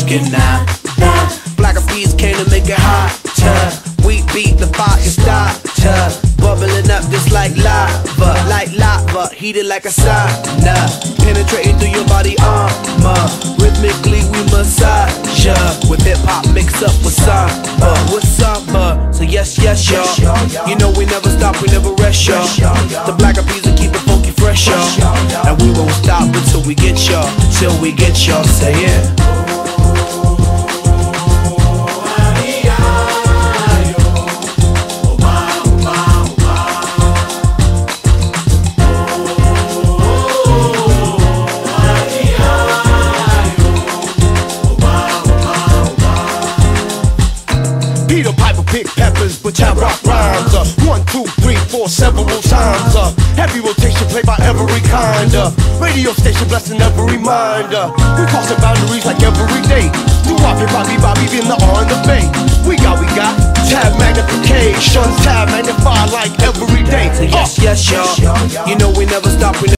working now. Black of peas came to make it hotter. We beat the fire starter, bubbling up just like lava, heated like a sauna, penetrating through your body armor. Rhythmically we massage ya, with hip hop mixed up with samba, So yes, y'all. You know we never stop, we never rest, y'all. The Black of peas will keep it funky fresh, y'all. And we won't stop until we get y'all, say it. Peter Piper pick peppers, but I rock rhymes. 1, 2, 3, 4, several times. Heavy rotation played by every kind. Radio station blessing every mind. We crossing boundaries like every day. Do Bobby, in the on the bay. We got tab magnification, tab magnified like every day. So yes, y'all. You know we never stop.